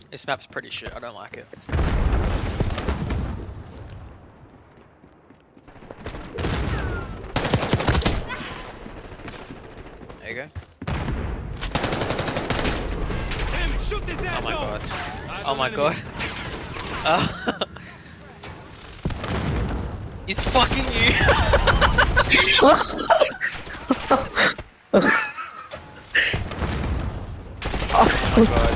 This map's pretty shit, I don't like it. There you go. Shoot this Oh my god. asshole! Oh my god. He's fucking you! Oh my god.